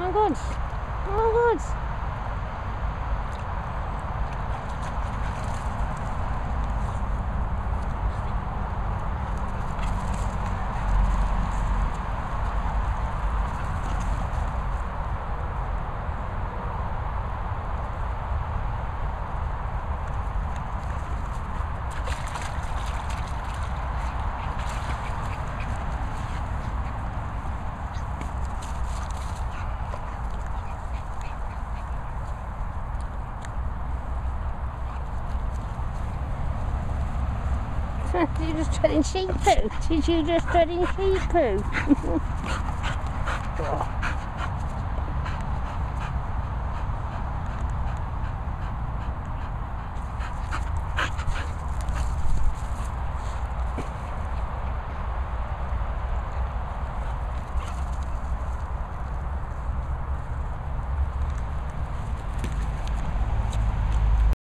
my god. Oh my god. Did you just tread in sheep poo? Did you just tread in sheep poo?